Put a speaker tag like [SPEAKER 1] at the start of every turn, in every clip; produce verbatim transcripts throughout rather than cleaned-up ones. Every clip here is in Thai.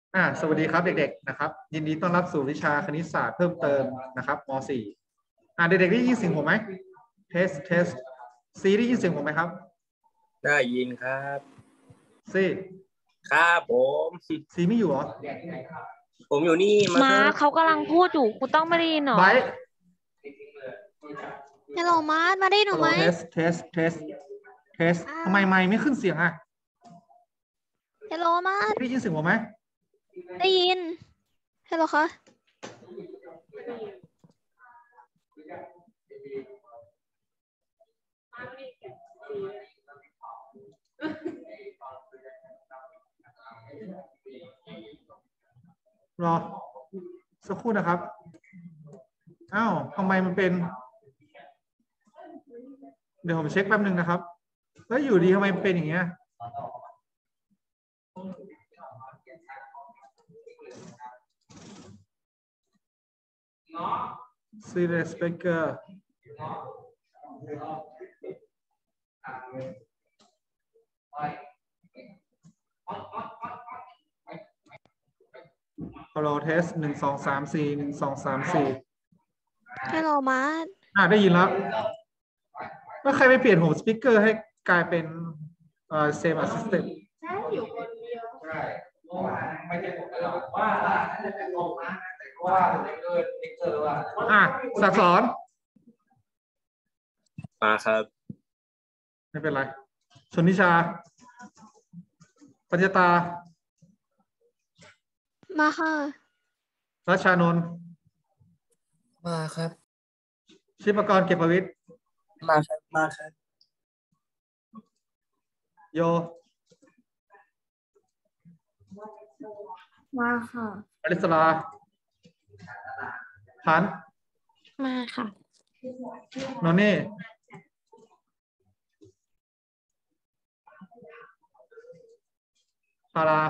[SPEAKER 1] อ่าสวัสดีครับเด็กๆนะครับยินดีต้อนรับสู่วิชาคณิตศาสตร์เพิ่มเติมนะครับม .สี่ อ่าเด็กๆได้ยินเสียงผมไหมเทสเทสซีได้ยินเสียงผมไหมครับ
[SPEAKER 2] ได้ยินครับ
[SPEAKER 1] ซี
[SPEAKER 2] ครับผม
[SPEAKER 1] ซีไม่อยู่เหรอ
[SPEAKER 2] ผมอยู่นี่มา
[SPEAKER 3] มาเขากำลังพูดอยู่คุณต้องไม่ได้ยินหรอ
[SPEAKER 1] ไบร์ท
[SPEAKER 4] ฮัลโหลมาร์ทมาได้หนู
[SPEAKER 1] ฮัลโหล
[SPEAKER 4] ไหม
[SPEAKER 1] เทสเทสเทสเทสทำไมไมค์ไม่ขึ้นเสียงอ่ะ
[SPEAKER 4] ฮัลโหลมาร์ท
[SPEAKER 1] ได้ยินเสียงผมไหม
[SPEAKER 4] ได้ยินฮัลโหลคะ
[SPEAKER 1] รอสักครู่นะครับอ้าวทำไมมันเป็นเดี๋ยวผมเช็คแป๊บหนึ่งนะครับแล้วอยู่ดีทำไมมันเป็นอย่างเงี้ยซีเรสเปกเกอร์ฮัลโหลเทสหนึ่งสองสามสี่หนึ่งสองสามสี่
[SPEAKER 4] ฮัลโหลมาร์ท
[SPEAKER 1] อ่าได้ยินแล้วแล้วใครไปเปลี่ยนโฮมสปีกเกอร์ให้กลายเป็นเอ่อเซมแอสซิสแตนต์ใช่อยู่คนเดียวใช่ไม่ใช่ผมหรอกว่าจะเป็นงงนะแต่ว่าเกิดเกิดว่าอ่ะสักสอน
[SPEAKER 2] มาครับ
[SPEAKER 1] ไม่เป็นไรชนนิชาปัญญาตา
[SPEAKER 4] มาค่ะ
[SPEAKER 1] รัชชานนท์
[SPEAKER 2] มาครับ
[SPEAKER 1] ชิปกรเก็บประวิตร
[SPEAKER 2] มาครับมาครับ
[SPEAKER 1] โย
[SPEAKER 4] มาค่ะ
[SPEAKER 1] อริสลาพัน
[SPEAKER 4] มาค่ะ
[SPEAKER 1] โนเน่พารา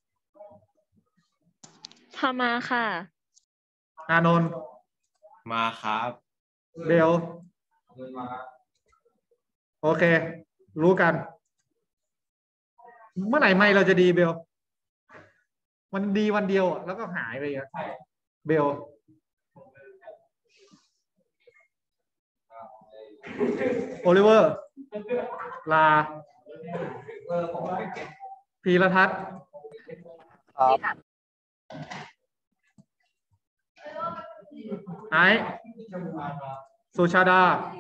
[SPEAKER 3] พามาค่ะ
[SPEAKER 1] อานนท์
[SPEAKER 2] มาครับ
[SPEAKER 1] เบลโอเค รู้กัน เมื่อไหร่ไม่เราจะดีเบลมันดีวันเดียวอ่ะแล้วก็หายไปอ่ะเบลโอลิเวอร์ ลา พีรทัศน์
[SPEAKER 2] ครับ
[SPEAKER 1] ไอซ์สุชาดา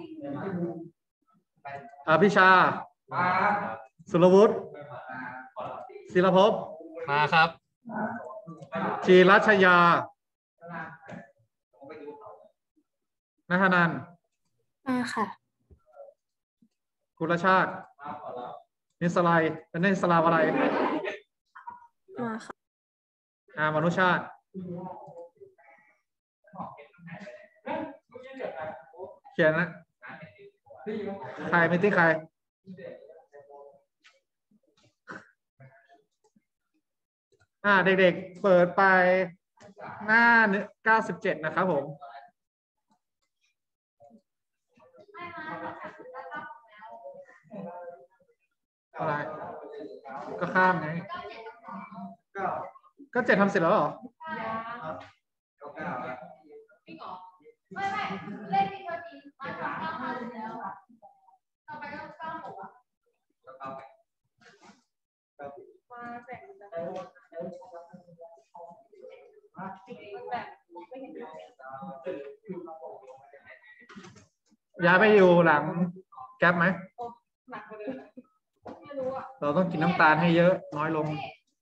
[SPEAKER 1] อภิชา สุรวุฒิศิลภพ
[SPEAKER 2] มาครับ
[SPEAKER 1] จีรัชยานัทนันท์
[SPEAKER 4] มาค่ะ
[SPEAKER 1] กุลชาติ นิสไลเป็นนิสลาวอะไร
[SPEAKER 4] มาค่ะ
[SPEAKER 1] อามนุชาติเขียนนะใครไม่ที่ใครอ่าเด็กๆเปิดไปหน้าเก้าสิบเจ็ดนะครับผมอะไรก็ข้ามไงก็เจ็ดทำเสร็จแล้วเหรอไม่ไม่เลขที่เธอตีมาจากเก้าห้าเสร็จแล้วต่อไปก็เก้าหกอ่ะมาแบ่งกันย้ายไปอยู่หลังแก๊ปไหมเราต้องกินน้ำตาลให้เยอะน้อยลง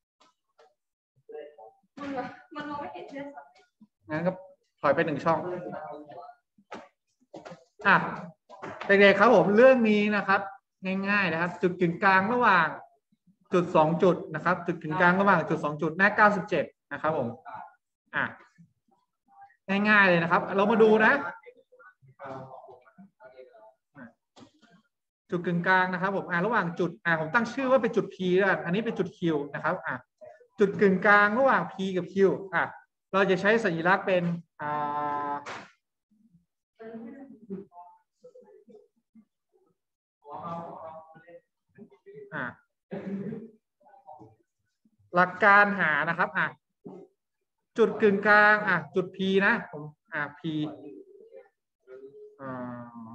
[SPEAKER 1] มันมองไม่เห็นเชื่อสัตว์งั้นก็ถอยไปหนึ่งช่องอ่ะเด็กๆครับผมเรื่องนี้นะครับง่ายๆนะครับจุดกึ่งกลางระหว่างจุดสองจุดนะครับจุดกึ่งกลางระหว่างจุดสองจุดหน้าเก้าสิบเจ็ดนะครับผมอ่ะง่ายๆเลยนะครับเรามาดูนะจุดกึ่งกลางนะครับผมอ่ะระหว่างจุดอ่ะผมตั้งชื่อว่าเป็นจุด P แล้วกันอันนี้เป็นจุด Q นะครับอ่ะจุดกึ่งกลางระหว่าง P กับ Q อ่ะเราจะใช้สัญลักษณ์เป็นอ่าอ่ะหลักการหานะครับอ่ะจุดกึ่งกลางอ่ะจุด P นะผมอ่ะ P อ่า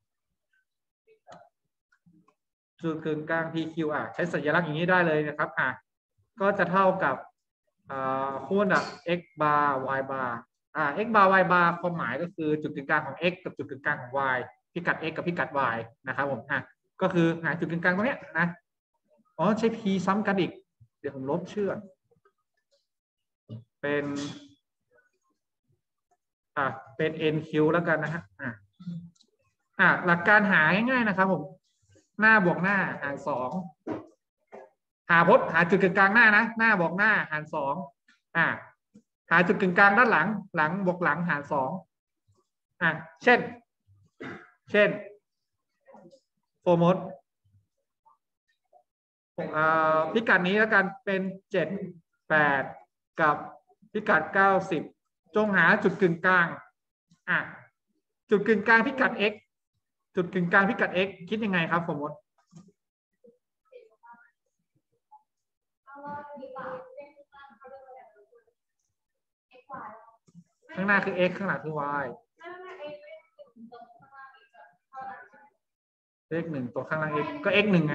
[SPEAKER 1] จุดกึ่งกลาง พี คิว อ่ะใช้สัญลักษณ์อย่างนี้ได้เลยนะครับอ่ะก็จะเท่ากับอ่าคู่ดับ x bar y bar อ่า x bar y bar ความหมายก็คือจุดกึ่งกลางของ x กับจุดกึ่งกลางของ y พิกัด x กับพิกัด y นะครับผมอ่ะก็คือหาจุดกึ่งกลางตรงเนี้ยนะอ๋อใช้ p ซ้ำกันอีกเดี๋ยวผมลบชื่อเป็นอ่ะเป็น nq แล้วกันนะฮะอ่ะอ่ะหลักการหาง่ายๆนะครับผมหน้าบวกหน้าหารสองหาพจน์หาจุดกึ่งกลางหน้านะหน้าบวกหน้าหารสองอ่ะหาจุดกึ่งกลางด้านหลังหลังบวกหลังหารสองอ่ะเช่นเช่นโฟร์มดอ่าพิกัดนี้แล้วกันเป็นเจ็ดแปดกับพิกัดเก้าสิบจงหาจุดกึ่งกลางอ่ะจุดกึ่งกลางพิกัด x จุดกึ่งกลางพิกัด x คิดยังไงครับโฟร์มดข้างหน้าคือ x ข้างหลังคือ y เลขหนึ่งตัวข้างล่าง x ก็ x หนึ่งไง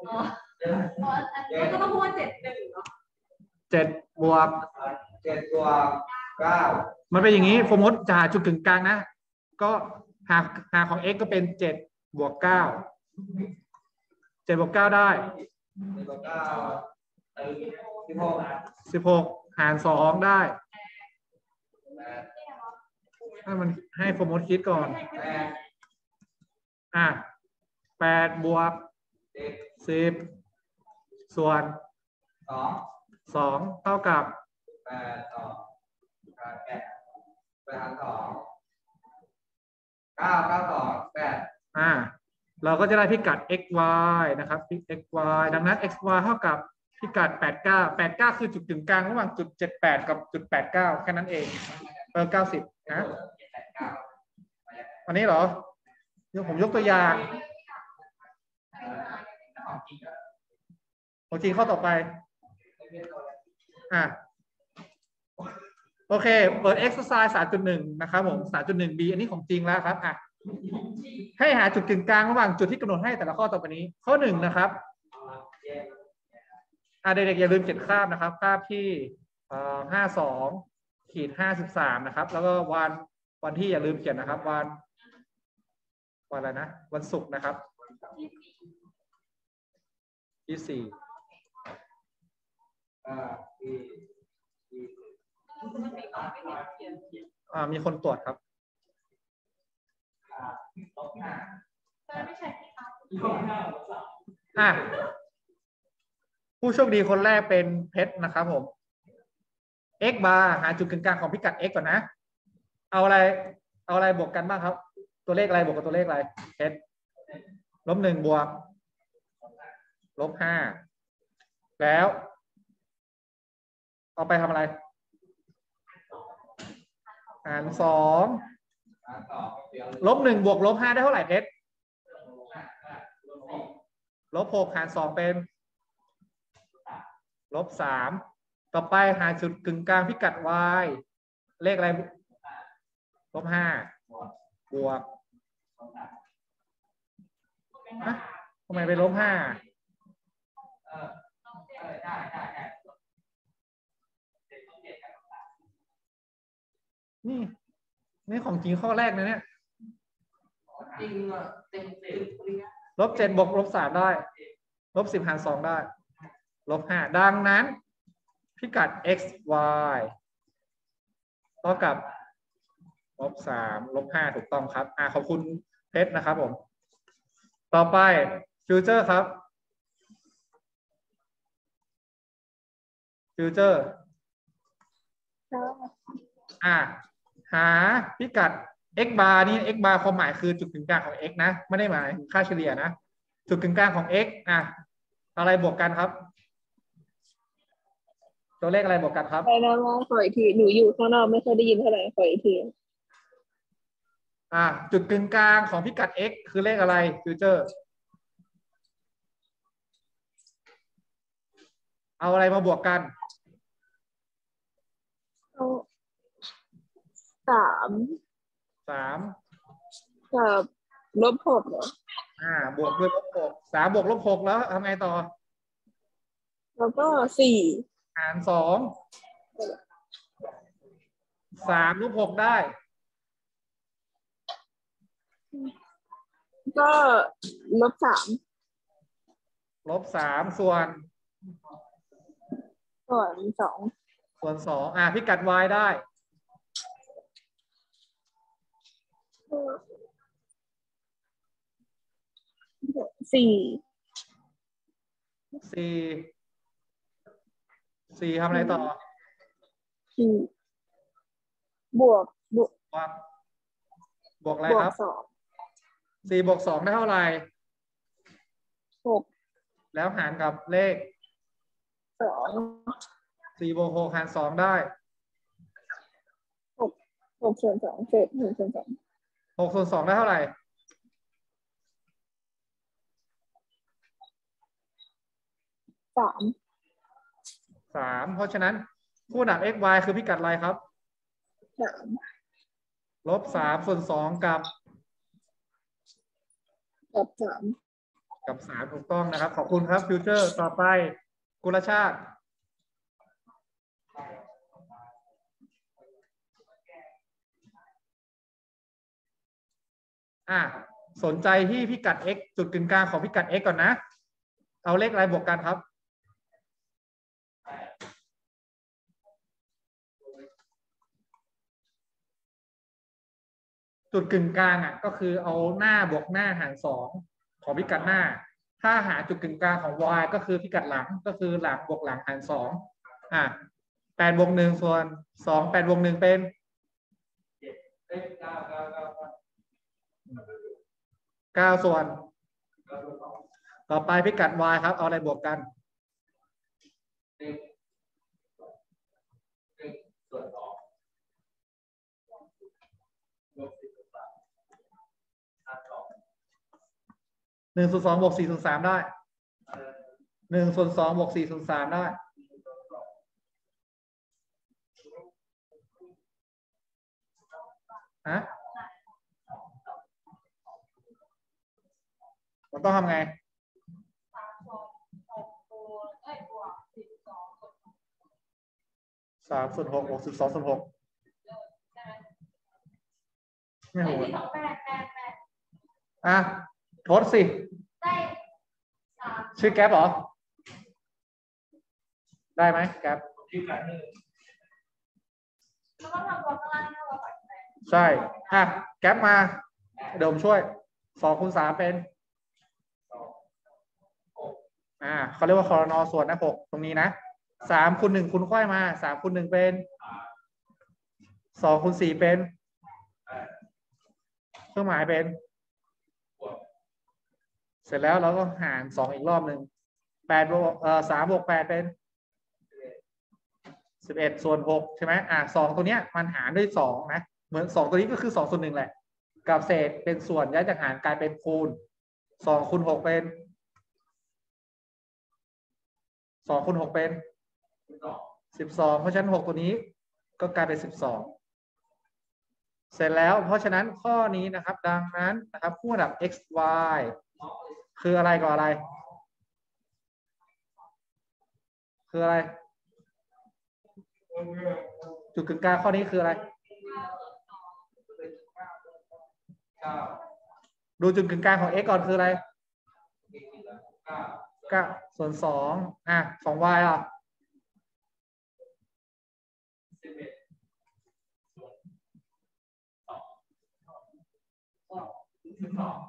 [SPEAKER 5] ก็ต้องพูดเจ็ดหนึ่งเนาะ
[SPEAKER 1] เจ็ดบวก
[SPEAKER 2] เจ็ดบวกเก้า
[SPEAKER 1] มันเป็นอย่างนี้สมมติจะหาจุดกึ่งกลางนะก็หาหาของ x ก็เป็นเจ็ดบวกเก้าเจ็ดบวกเก้าได้
[SPEAKER 2] สิบเก้าสิบหก
[SPEAKER 1] สิบหกหารสองได้ให้มันให้สมมติคิดก่อนอ่ะแปดบวกสิบส่วน
[SPEAKER 2] สอง
[SPEAKER 1] สองเท่ากับ
[SPEAKER 2] แปดสองแปดไปหารสองเก้าเก้าสองแปด
[SPEAKER 1] อ่าเราก็จะได้พิกัด x y นะครับ x y ดังนั้น x y เท่ากับพิกัดแปดเก้า แปดเก้าคือจุดกึ่งกลางระหว่างจุดเจ็ดแปดกับจุดแปดเก้าแค่นั้นเองเออเก้าสิบนะอันนี้เหรอเดี๋ยวผมยกตัวอย่างของจริงข้อต่อไปอ่ะโอเคเปิด exercise สามจุดหนึ่ง นะครับผม สามจุดหนึ่ง b อันนี้ของจริงแล้วครับอ่ะให้หาจุดกึ่งกลางระหว่างจุดที่กำหนดให้แต่ละข้อต่อไปนี้ข้อหนึ่งนะครับอ่ะเด็กๆอย่าลืมเขียนคาบนะครับคาบที่เอ่อห้าสองขีดห้าสิบสามนะครับแล้วก็วันวันที่อย่าลืมเขียนนะครับวันวันอะไรนะวันศุกร์นะครับที่สี่อ่ามีคนตรวจครับอ่ะผู้โชคดีคนแรกเป็นเพชรนะครับผม x bar หาจุดกึ่งกลางของพิกัด x ก่อนนะเอาอะไรเอาอะไรบวกกันบ้างครับตัวเลขอะไรบวกกับตัวเลขอะไรเพชรลบหนึ่งบวกลบห้าแล้วเอาไปทำอะไรหารสองลบหนึ่งบวกลบห้าได้เท่าไหร่เพชรลบหกหารสองเป็นลบสามต่อไปหาจุดกึ่งกลางพิกัด y เลขอะไรลบห้าบวกทำไมไปลบห้านี่นี่ของจริงข้อแรกนะเนี่ยลบเจ็ดบวกลบสามได้ลบสิบหารสองได้ลบห้าดังนั้นพิกัด x y เท่ากับลบสามลบห้าถูกต้องครับอ่าขอบคุณเพชรนะครับผมต่อไปฟิวเจอร์ครับฟิวเจอร์อ่าหาพิกัด x bar นี่ x bar ความหมายคือจุดกึ่งกลางของ x นะไม่ได้หมายถึงค่าเฉลี่ยนะจุดกึ่งกลางของ x อ่ะอะไรบวกกันครับตัวเลขอะไรบวกกันครับ
[SPEAKER 4] ไปแล้วมองขออีกทีหนูอยู่ข้างนอกไม่เคยได้ยินเท่าไหร่ขออีกที
[SPEAKER 1] อ่าจุดกึ่งกลางของพิกัด x คือเลขอะไรฟิวเจอร์เอาอะไรมาบวกกัน
[SPEAKER 4] เอาสาม
[SPEAKER 1] สาม
[SPEAKER 4] กับลบหกเหรอ
[SPEAKER 1] อ่าบวกด้วยลบหกสามบวกลบหกแล้วทำไงต่อ
[SPEAKER 4] แล้วก็สี่
[SPEAKER 1] หารสองสามลบหกได้
[SPEAKER 4] ก็ลบสาม
[SPEAKER 1] ลบสามส่วน
[SPEAKER 4] ส่วนสอง
[SPEAKER 1] ส่วนสองอ่าพิกัด y ได้
[SPEAKER 4] สี่
[SPEAKER 1] สี่สี่ทำอะไรต่อ
[SPEAKER 4] สี่บวกบวก
[SPEAKER 1] บวกบวกอะไร
[SPEAKER 4] บว
[SPEAKER 1] ครับ
[SPEAKER 4] กสอง
[SPEAKER 1] สี่บวกสองได้เท่าไหร่
[SPEAKER 4] หก
[SPEAKER 1] แล้วหารกับเลข
[SPEAKER 4] สอง
[SPEAKER 1] สี่บวกหกหารสองได้
[SPEAKER 4] หกหกส่วนสองเศษหนึ่งส่วนสอง
[SPEAKER 1] หกส่วนสองได้เท่าไหร่
[SPEAKER 4] สาม
[SPEAKER 1] สามเพราะฉะนั้นคู่ดับ x y คือพิกัดอะไรครับ
[SPEAKER 4] สาม
[SPEAKER 1] ลบสามส่วนสองกับ
[SPEAKER 4] กับสาม
[SPEAKER 1] กับสามถูกต้องนะครับขอบคุณครับฟิวเจอร์ต่อไปกุลชาติอ่ะสนใจที่พิกัด x จุดกึ่งกลางของพิกัด x ก่อนนะเอาเลขอะไรบวกกันครับจุดกึ่งกลางอ่ะก็คือเอาหน้าบวกหน้าหารสองของพิกัดหน้าถ้าหาจุดกึ่งกลางของ y ก็คือพิกัดหลังก็คือหลังบวกหลังหารสองอ่ะแปดบวกหนึ่งส่วนสองแปดบวกหนึ่งเป็นเก้าส่วนต่อไปพิกัด y ครับเอาอะไรบวกกันหนึ่งส่วนสองบวกสี่ส่วนสามได้หนึ่งส่วนสองบวกสี่ส่วนสามได้ฮะมันต้องทำไงสามส่วนหกบวกสิบสองส่วนหกไม่หัวอ่ะทดสิชื่อแก๊ปเหรอได้ไหมแก๊ปใช่อ่ะแก๊ปมาเดี๋ยวผมช่วยสองคูณสามเป็นอ่าเขาเรียกว่าคอรนอส่วนนะหกตรงนี้นะสามคูณหนึ่งคูณค่อยมาสามคูณหนึ่งเป็นสองคูณสี่เป็นเครื่องหมายเป็นเสร็จแล้วเราก็หารสองอีกรอบหนึ่งแปดบวกเอ่อสามบวกแปดเป็นสิบเอ็ดส่วนหกใช่ไหมอ่าสองตัวเนี้ยมันหารด้วยสองนะเหมือนสองตัวนี้ก็คือสองส่วนหนึ่งแหละกับเศษเป็นส่วนย้ายจากหารกลายเป็นคูณสองคูณหกเป็นสองคูณหกเป็นสิบสองเพราะฉะนั้นหกตัวนี้ก็กลายเป็นสิบสองเสร็จแล้วเพราะฉะนั้นข้อนี้นะครับดังนั้นนะครับคู่ระดับ x y คืออะไรกับอะไรคืออะไรจุดกึ่งกลางข้อนี้คืออะไรดูจุดกึ่งกลางของ x ก่อนคืออะไรเก้าส่วนสองอ่ะของ y อ่ะสิบสอง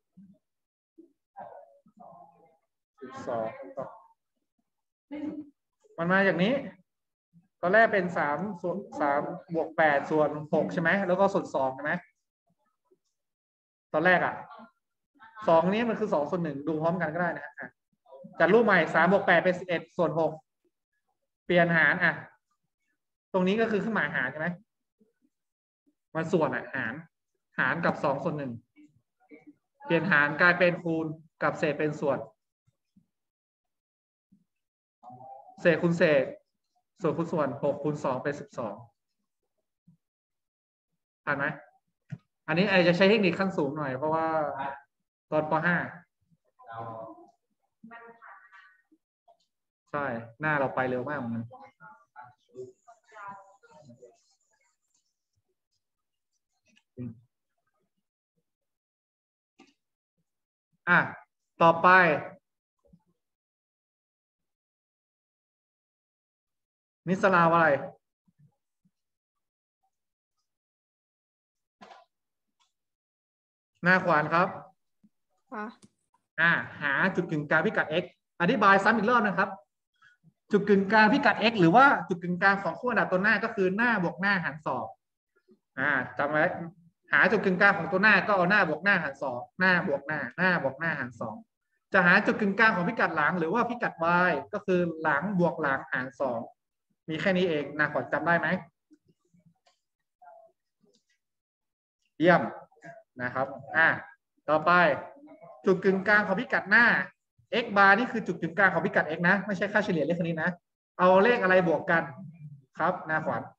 [SPEAKER 1] มันมาจากนี้ตอนแรกเป็นสามส่วนสามบวกแปดส่วนหกใช่ไหมแล้วก็ส่วนสองใช่ไหมตอนแรกอ่ะสองนี้มันคือสองส่วนหนึ่งดูพร้อมกันก็ได้นะฮะจัดรูปใหม่สามบวกแปดเป็นสิบเอ็ดส่วนหกเปลี่ยนหารอ่ะตรงนี้ก็คือเครื่องหมายหารใช่ไหมมันส่วนอ่ะหารหารกับสองส่วนหนึ่งเปลี่ยนหารกลายเป็นคูณกับเศษเป็นส่วนเศษคูณเศษส่วนคูณส่วนหกคูณสองเป็นสิบสองทันไหมอันนี้ไอจะใช้เทคนิคขั้นสูงหน่อยเพราะว่าตอนป .ห้า ใช่หน้าเราไปเร็วมากเหมือนกันอ่ะต่อไปนิสลาวอะไรหน้าขวานครับ
[SPEAKER 4] ค่ะ
[SPEAKER 1] อ่าหาจุดกึ่งกลางพิกัด x อธิบายซ้ำอีกรอบนะครับ จุดกึ่งกลางพิกัด x หรือว่าจุดกึ่งกลางของคู่อันดับตัวหน้าก็คือหน้าบวกหน้าหารสองอ่าจำไว้หาจุดกึ่งกลางของตัวหน้าก็เอาหน้าบวกหน้าหารสองหน้าบวกหน้าหน้าบวกหน้าหารสองจะหาจุดกึ่งกลางของพิกัดหลังหรือว่าพิกัด y ก็คือหลังบวกหลังหารสองมีแค่นี้เองนาขอจำได้ไหมเยี่ยมนะครับอ่าต่อไปจุดกึ่งกลางของพิกัดหน้า x bar นี่คือจุดกึ่งกลางของพิกัด x นะไม่ใช่ค่าเฉลี่ยเลขคณิตนะเอาเลขอะไรบวกกันครับนาขวัญ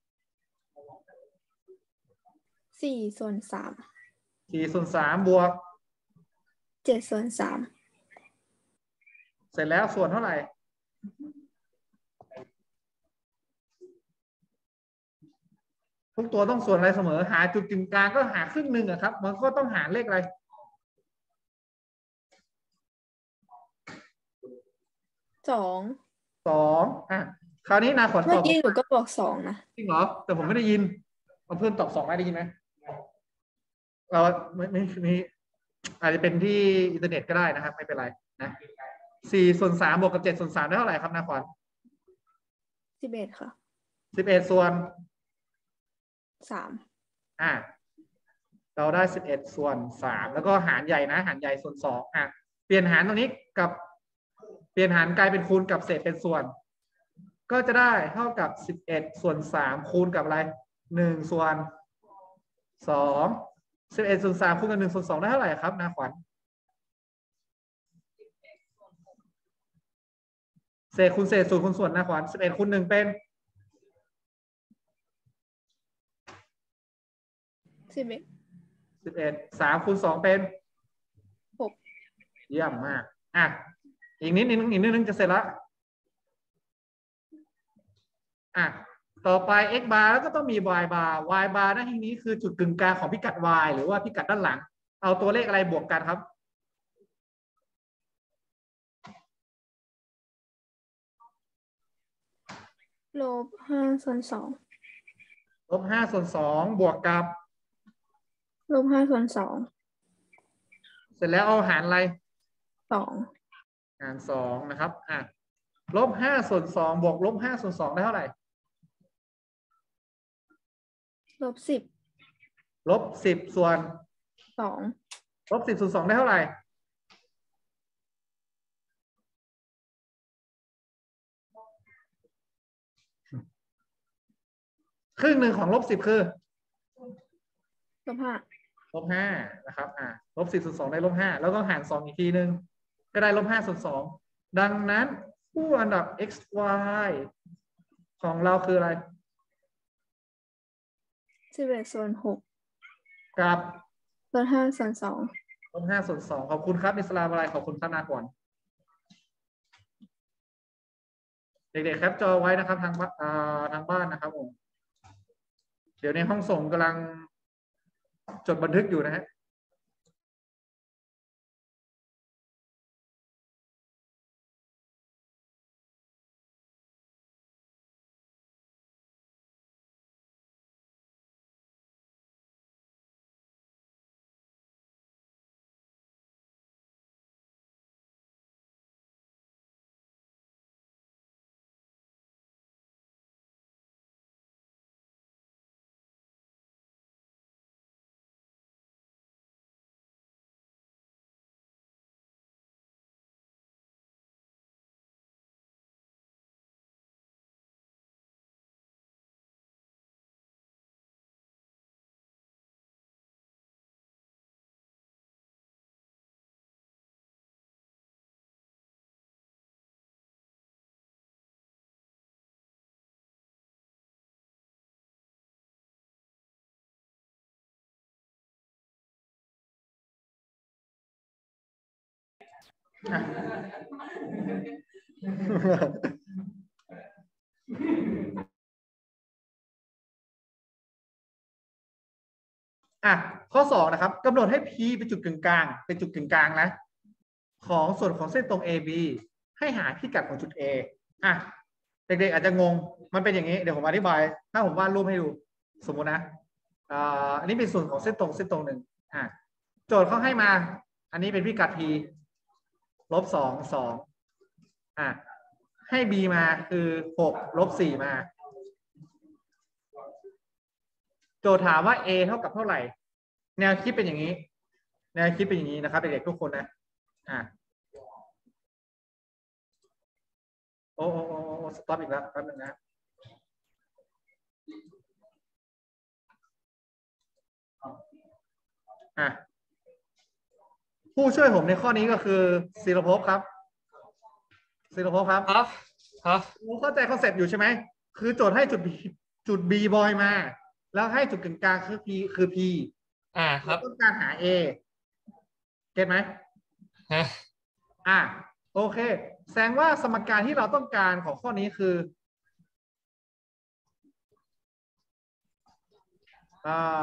[SPEAKER 4] สี่ส่วนสาม
[SPEAKER 1] สี่ส่วนสามบวก
[SPEAKER 4] เจ็ดส่วนสาม
[SPEAKER 1] เสร็จแล้วส่วนเท่าไหร่ทุกตัวต้องส่วนอะไรเสมอหาจุดกึ่งกลางก็หาครึ่งหนึ่งอะครับมันก็ต้องหารเลขอะไร
[SPEAKER 4] สอง
[SPEAKER 1] สองอ่ะคราวนี้นาขวัญต
[SPEAKER 4] เมื่
[SPEAKER 1] อ
[SPEAKER 4] อบ กี้หนูก็บอกสองนะ
[SPEAKER 1] จริงเหรอแต่ผมไม่ได้ยินเอาเพื่อนตอบสองได้ยินไหมเราไม่ไม่มีอาจจะเป็นที่อินเทอร์เน็ตก็ได้นะครับไม่เป็นไรนะสี่ส่วนสามบวกกับเจ็ดส่วนสามได้เท่าไหร่ครับนาขวัญ
[SPEAKER 4] สิบเอ็ดค่ะ
[SPEAKER 1] สิบเอ็ดส่วน
[SPEAKER 4] สาม
[SPEAKER 1] อ่ะเราได้สิบเอ็ดส่วนสามแล้วก็หารใหญ่นะหารใหญ่ส่วนสองอ่ะเปลี่ยนหารตรงนี้กับเปลี่ยนหารกลายเป็นคูณกับเศษเป็นส่วนก็จะได้เท่ากับสิบเอ็ดส่วนสามคูณกับอะไรหนึ่งส่วนสองสิบเอ็ดส่วนสามคูณกับหนึ่งส่วนสองได้เท่าไหร่ครับนาขวัญเศษคูณเศษส่วนคูณส่วนนาขวัญสิบเอ็ดคูณหนึ่งเป็น
[SPEAKER 4] สิบเอ็ด
[SPEAKER 1] สิบเอ็ดสามคูณสองเป็น
[SPEAKER 4] หก
[SPEAKER 1] เยี่ยมมากอ่ะอีกนิดนึงอีกนิดนึงจะเสร็จละอ่ะต่อไป x bar แล้วก็ต้องมี y bar y bar ในที่นี้คือจุดกึ่งกลางของพิกัด y หรือว่าพิกัดด้านหลังเอาตัวเลขอะไรบวกกันครับ
[SPEAKER 4] ลบห้าส่วนสอง
[SPEAKER 1] ลบห้าส่วนสองบวกกับ
[SPEAKER 4] ลบห้าส่วนสอง
[SPEAKER 1] เสร็จแล้วเอาหารอะไร
[SPEAKER 4] สอง
[SPEAKER 1] หารสองนะครับอ่ะลบห้าส่วนสองบวกลบห้าส่วนสองได้เท่าไหร่
[SPEAKER 4] ลบสิบ
[SPEAKER 1] ลบสิบส่วน
[SPEAKER 4] สอง
[SPEAKER 1] ลบสิบส่วนสองได้เท่าไหร่ครึ่งหนึ่งของลบสิบคือ
[SPEAKER 4] ลบห้า
[SPEAKER 1] ลบห้านะครับอ่าลบสิบส่วนสองได้ลบห้าแล้วก็หารสองอีกทีหนึ่งก็ได้ลบห้าส่วนสองดังนั้นคู่อันดับ x y ของเราคืออะไร
[SPEAKER 4] สิบเอ็ดส่วนหก
[SPEAKER 1] กับ
[SPEAKER 4] ลบห้าส่วนสอง
[SPEAKER 1] ลบห้าส่วนสองขอบคุณครับอิสลามอะไรขอบคุณท่านนาก่อนเด็กๆแคปจอไว้นะครับทางอ่าทางบ้านนะครับผมเดี๋ยวในห้องส่งกำลังจดบันทึกอยู่นะฮะอ่ะ อ่ะข้อสองนะครับกำหนดให้ P เป็นจุดกึ่งกลางเป็นจุดกึ่งกลางนะของส่วนของเส้นตรง เอ บี ให้หาพิกัดของจุด A อ่ะเด็กๆอาจจะงงมันเป็นอย่างนี้เดี๋ยวผมอธิบายถ้าผมวาดรูปให้ดูสมมุตินะอ่าอันนี้เป็นส่วนของเส้นตรงเส้นตรงหนึ่งอ่ะโจทย์เขาให้มาอันนี้เป็นพิกัด P ลบสองสองอ่ะให้ B มาคือหกลบสี่มาโจทย์ถามว่า A เท่ากับเท่าไหร่แนวคิดเป็นอย่างนี้แนวคิดเป็นอย่างนี้นะครับเด็กๆทุกคนนะอ่ะโอ้โอ้โอ้โอ้สต็อปอีกแล้วแป๊บนึงนะอ่ะผู้ช่วยผมในข้อนี้ก็คือศิรภพครับศิรภพครับ
[SPEAKER 5] ครับครับ
[SPEAKER 1] เข้าใจคอนเซ็ปต์อยู่ใช่ไหมคือโจทย์ให้จุด B จุด B บอยมาแล้วให้จุดกึ่งกลางคือ P คือ P
[SPEAKER 5] อ่าครับ
[SPEAKER 1] ต้องการหา A เก็ตไหม
[SPEAKER 5] ฮะ
[SPEAKER 1] อ่ะโอเคแสดงว่าสมการที่เราต้องการของข้อนี้คืออ่า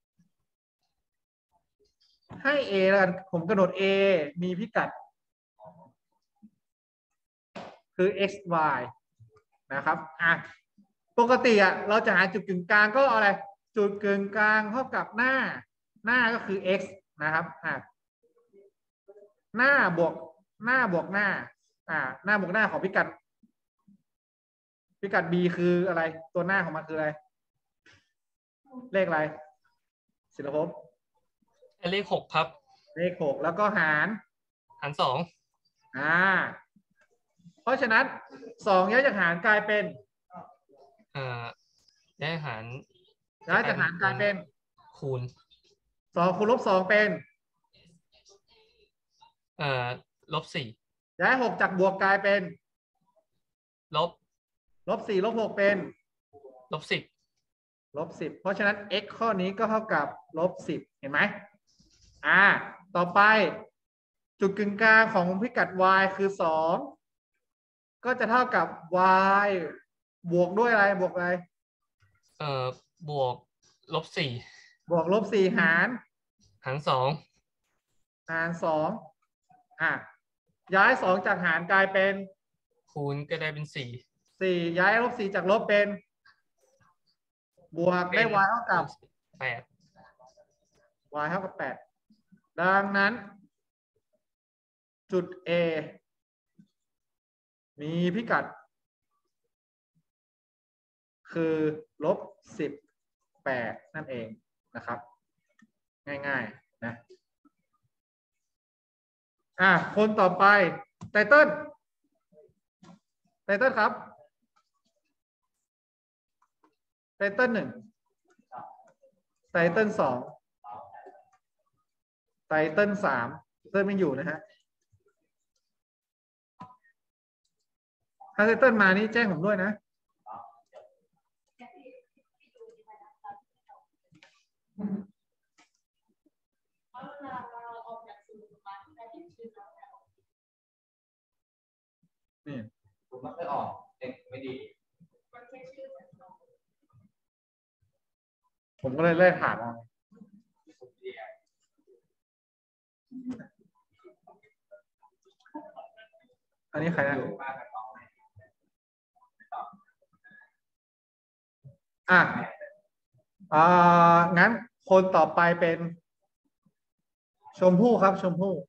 [SPEAKER 1] ให้ A แล้วกันผมกำหนด A มีพิกัดคือ x y นะครับอ่ะปกติอ่ะเราจะหาจุดกึ่งกลางก็อะไรจุดกึ่งกลางเท่ากับหน้าหน้าก็คือ x นะครับอ่ะหน้าบวกหน้าบวกหน้าอ่าหน้าบวกหน้าของพิกัดพิกัด b คืออะไรตัวหน้าของมันคืออะไรเลขอะไรศิลภพ
[SPEAKER 5] เลขหกครับ
[SPEAKER 1] เลขหกแล้วก็หาร
[SPEAKER 5] หารสอง
[SPEAKER 1] อ่าเพราะฉะนั้นสองย้ายจากหารกลายเป็น
[SPEAKER 5] อ่าย้ายหาร
[SPEAKER 1] ย้ายจากหารกลายเป็น
[SPEAKER 5] คูณ
[SPEAKER 1] สองคูณลบสองเป็น
[SPEAKER 5] เอ่อลบสี่
[SPEAKER 1] ย้ายหกจากบวกกลายเป็น
[SPEAKER 5] ลบ
[SPEAKER 1] ลบสี่ลบหกเป็น
[SPEAKER 5] ลบสิบ
[SPEAKER 1] ลบสิบเพราะฉะนั้น x ข้อนี้ก็เท่ากับลบสิบเห็นไหมอ่าต่อไปจุดกึ่งกลางของพิกัด y คือสองก็จะเท่ากับ y บวกด้วยอะไรบวกอะไร
[SPEAKER 5] เอ่อบวกลบสี่
[SPEAKER 1] บวกลบสี่หาร
[SPEAKER 5] หารสอง
[SPEAKER 1] หารสองอ่ะย้ายสองจากหารกลายเป็น
[SPEAKER 5] คูณก็ได้เป็นสี่
[SPEAKER 1] สี่ย้ายลบสี่จากลบเป็นบวกได้ y เท่ากับ
[SPEAKER 5] แปด
[SPEAKER 1] y เท่ากับแปดดังนั้นจุด A มีพิกัดคือลบสิบแปดนั่นเองนะครับง่ายๆนะอ่ะคนต่อไปไตเติ้ลไตเติ้ลครับไตเติ้ลหนึ่งไตเติ้ลสองไตเติ้ลสามเติ้ลไม่อยู่นะฮะถ้าไตเติ้ลมานี่แจ้งผมด้วยนะนี่
[SPEAKER 2] ผมไม่เคยออกเด็กไม่ดี
[SPEAKER 1] ผมก็เลยเล่นถามเอาอันนี้ใครนะอ่ะอ่างั้นคนต่อไปเป็นชมพู่ครับชมพู่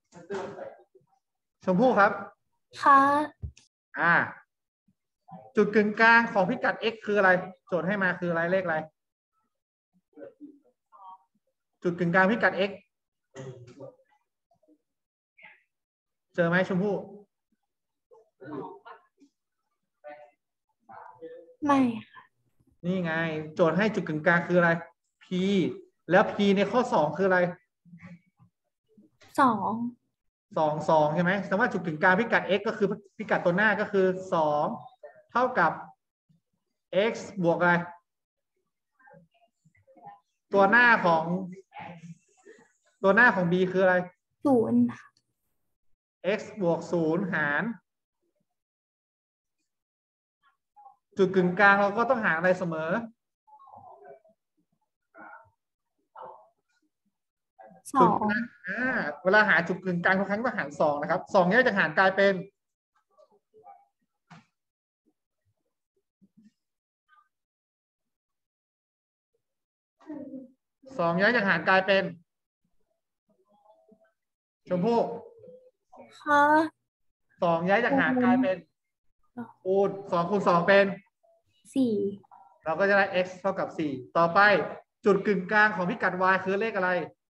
[SPEAKER 1] ชมพู่ครับ
[SPEAKER 3] ค่ะ
[SPEAKER 1] อ่าจุดกึ่งกลางของพิกัด x คืออะไรโจทย์ให้มาคืออะไรเลขอะไรจุดกึ่งกลางพิกัด x เจอไหมชมพู่
[SPEAKER 3] ไม่ค่ะ
[SPEAKER 1] นี่ไงโจทย์ให้จุดกึ่งกลางคืออะไร p แล้ว p ในข้อสองคืออะไร
[SPEAKER 3] สอง
[SPEAKER 1] สองสองใช่ไหมแสดงว่าจุดกึ่งกลางพิกัด x ก็คือพิกัดตัวหน้าก็คือสองเท่ากับ x บวกอะไรตัวหน้าของตัวหน้าของ b คืออะไร
[SPEAKER 3] ศูนย์
[SPEAKER 1] x บวกศูนย์หารจุดกึ่งกลางเราก็ต้องหารอะไรเสมอ
[SPEAKER 3] สอง
[SPEAKER 1] อ่าเวลาหาจุดกึ่งกลางทุกครั้งต้องหารสองนะครับสองแยกจากหารกลายเป็นสองย้ายจากหารกลายเป็นชมพู่
[SPEAKER 3] ค่ะ
[SPEAKER 1] สองย้ายจากหารกลายเป็นคูณสองคูณสองเป็น
[SPEAKER 3] สี่
[SPEAKER 1] เราก็จะได้ x เท่ากับสี่ต่อไปจุดกึ่งกลางของพิกัด y คือเลขอะไร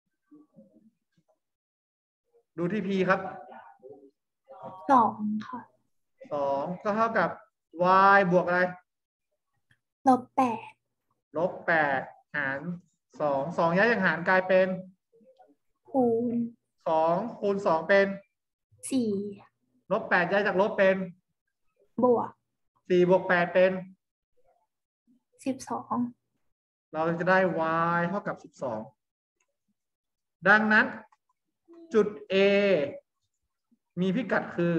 [SPEAKER 1] ดูที่ p ครับ
[SPEAKER 3] สองค่ะ
[SPEAKER 1] สองก็เท่ากับ y บวกอะไร
[SPEAKER 3] ลบแปด
[SPEAKER 1] ลบแปดหารสองสองย้ายจากหารกลายเป็น
[SPEAKER 3] คูณ
[SPEAKER 1] สองคูณสองเป็น
[SPEAKER 3] สี่
[SPEAKER 1] ลบแปดย้ายจากลบเป็น
[SPEAKER 3] บวก
[SPEAKER 1] สี่บวกแปดเป็น
[SPEAKER 3] สิบสอง
[SPEAKER 1] เราจะได้ y เท่ากับสิบสองดังนั้นจุด A มีพิกัดคือ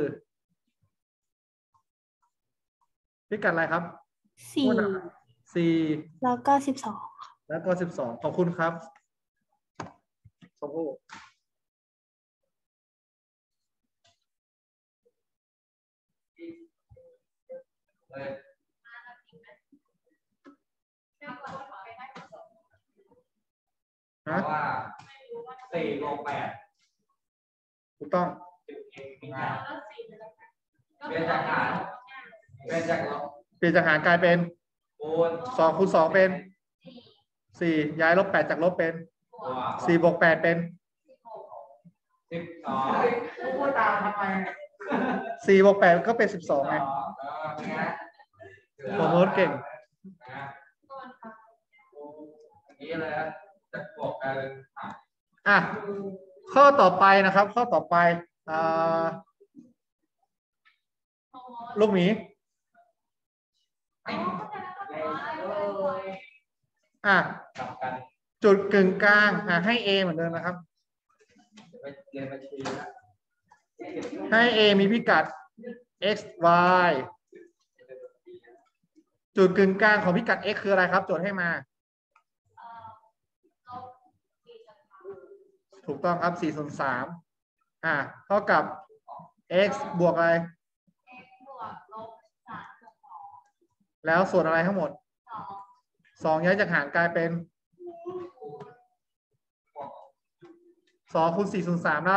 [SPEAKER 1] พิกัดอะไรครับ
[SPEAKER 3] สี่
[SPEAKER 1] สี่
[SPEAKER 3] แล้วก็สิบสอง
[SPEAKER 1] แล้วก็สิบสองขอบคุณครับชมพู่
[SPEAKER 2] เพราะว่าสี่บวกแปด
[SPEAKER 1] ถูกต้อง
[SPEAKER 2] เปลี่ยนจากหารเปลี่ยนจากลบ
[SPEAKER 1] เปลี่ยนจากหารกลายเป็น
[SPEAKER 2] คูณ
[SPEAKER 1] สองคูณสองเป็นสี่ย้ายลบแปดจากลบเป็น
[SPEAKER 2] บวก
[SPEAKER 1] สี่บวกแปดเป็น
[SPEAKER 2] สิบสอง
[SPEAKER 1] พูดตามทำไมสี่บวกแปดก็เป็นสิบสองไง โปรโมทเก่ง
[SPEAKER 2] นี้เลยนะจะบวกกัน
[SPEAKER 1] อ่ะข้อต่อไปนะครับ ข้อต่อไปอ่าลูกหมีอ่ะ
[SPEAKER 2] กลับกัน
[SPEAKER 1] จุดกึ่งกลางอ่ะให้ A เหมือนเดิมนะครับ
[SPEAKER 2] ไปเรียนบัญชีนะ
[SPEAKER 1] ให้ A มีพิกัด x y จุดกึ่งกลางของพิกัด x คืออะไรครับโจทย์ให้มา ถูกต้องครับสี่ส่วนสามอ่าเท่ากับ x บวกอะไร แล้วส่วนอะไรทั้งหมดสองย้ายจากหารกลายเป็นสองคูณสี่ส่วนสามได้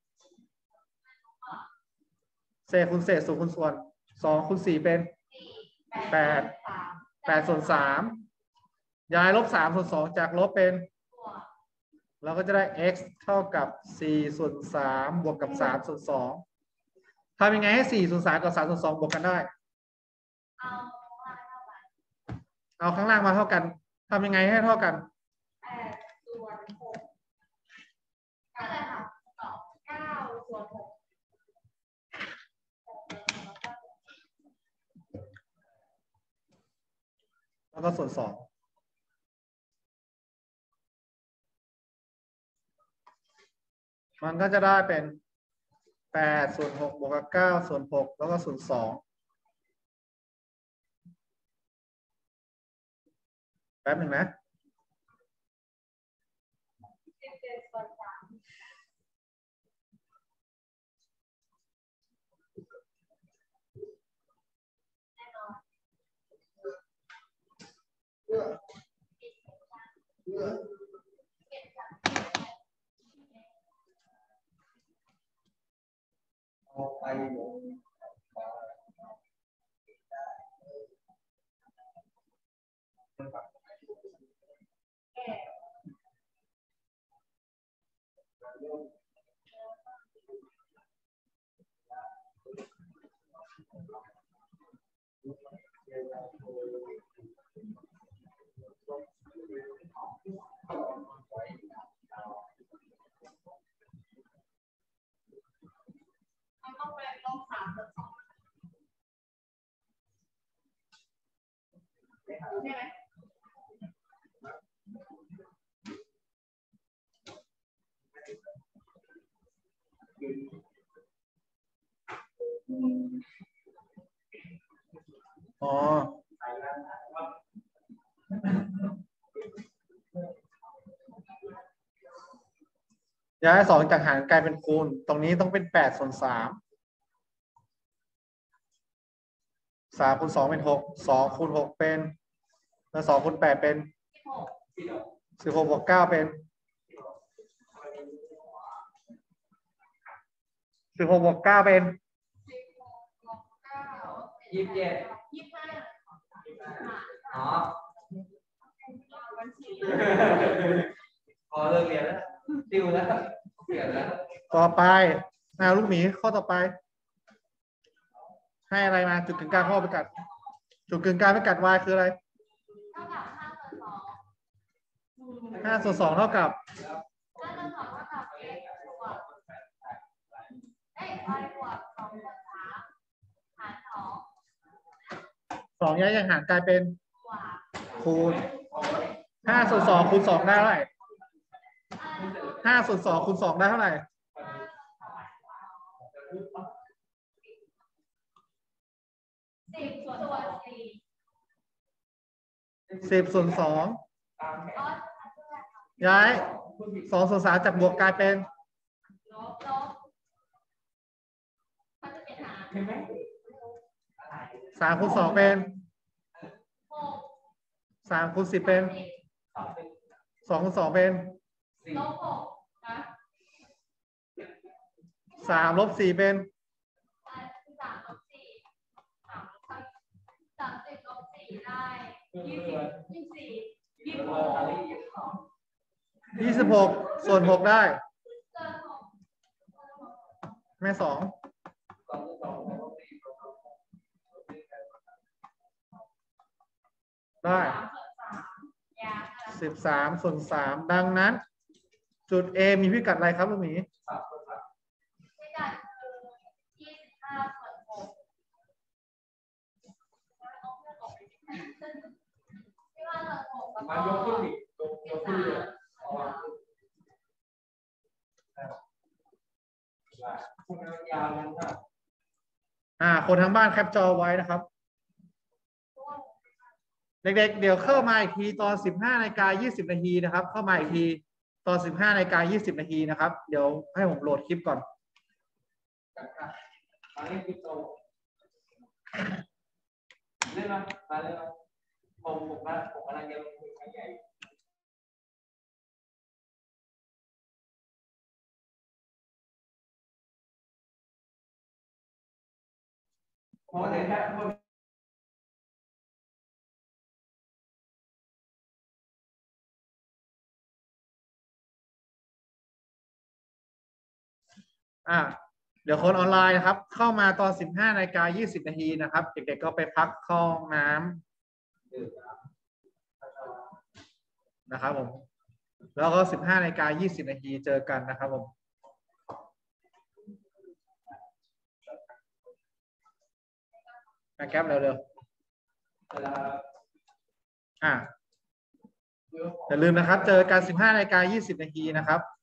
[SPEAKER 1] เศษคูณเศษส่วนคูณส่วนสองคูณสี่เป็นแปดแปดส่วนสามย้ายลบสามส่วนสองจากลบเป็นเราก็จะได้ x เท่ากับสี่ส่วนสามบวกกับสามส่วนสองทำยังไงให้สี่ส่วนสามกับสามส่วนสองบวกกันได้เอาข้างล่างมาเท่ากันทำยังไงให้เท่ากันแล้วก็ส่วนสองมันก็จะได้เป็นแปดส่วนหกบวกกับเก้าส่วนหกแล้วก็ส่วนสองแป๊บหนึ่งนะ
[SPEAKER 2] เอาไป
[SPEAKER 1] อ๋อย้ายสองจากหารกลายเป็นคูณตรงนี้ต้องเป็นแปดส่วนสามสามคูณสองเป็นหกสองคูณหกเป็นแล้วสองคูณแปดเป็นสิบหกบวกเก้าเป็นสิบหกบวกเก้าเป็น
[SPEAKER 2] ยี่สิบเจ็ดอ๋อพอเลิกเรียนแล้วติวแล้วเปลี่ยนแล้ว
[SPEAKER 1] ต่อไปอ่าลูกหมีข้อต่อไปให้อะไรมาจุดกึ่งกลางข้อไปกัดจุดกึ่งกลางไปกัด y คืออะไรห้าส่วนสองเท่ากับสองย้ายอย่างหารกลายเป็นคูณห้าส่วนสองคูณสองได้เท่าไหร่ห้าส่วนสองคูณสองได้เท่าไหร่สิบส่วนสองย้ายสองส่วนสามจากบวกกลายเป็นสามคูณสองเป็นสามคูณสิบเป็นสองคูณสองเป็นสามลบสี่เป็นยี่สิบหกส่วนหกได้แม่สองได้สิบสามส่วนสามดังนั้นจุด A มีพิกัดอะไรครับลูกหมีพิกัดคือยี่สิบห้าส่วนหกมายกขึ้นอีกยกขึ้นเลยอ่าคนทั้งบ้านแคปจอไว้นะครับเด็กๆเดี๋ยวเข้ามาอีกทีตอนสิบห้านาฬิกายี่สิบนาทีนะครับเข้ามาอีกทีตอนสิบห้านาฬิกายี่สิบนาทีนะครับเดี๋ยวให้ผมโหลดคลิปก่อนเล่นมามาเลยมาผมผมนะผมกำลังจะลงทุนครั้งใหญ่พอเดี๋ยวแค่อ่าเดี๋ยวคนออนไลน์นะครับเข้ามาตอนสิบห้านาฬิกายี่สิบนาทีนะครับเด็กๆก็ไปพักเข้าห้องน้ำนะครับผมแล้วก็สิบห้านาฬิกายี่สิบนาทีเจอกันนะครับผมมาแคปเร็วๆอ่าอย่าลืมนะครับเจอกันสิบห้านาฬิกายี่สิบนาทีนะครับ